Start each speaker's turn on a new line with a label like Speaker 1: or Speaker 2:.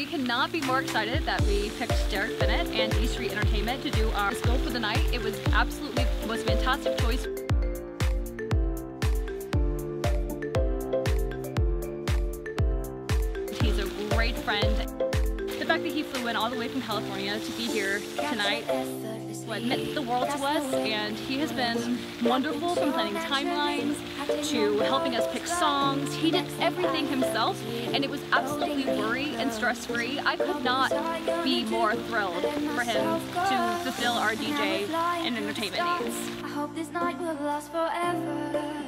Speaker 1: cannot be more excited that we picked Derek Bennett and E Street Entertainment to do our scope for the night. It was absolutely the most fantastic choice. He's a great friend. The fact that he flew in all the way from California to be here tonight meant the world to us, and he has been wonderful from planning timelines to helping us pick songs. He did everything himself, and it was absolutely worry and stress-free. I could not be more thrilled for him to fulfill our DJ and entertainment needs.
Speaker 2: I hope this night will last forever.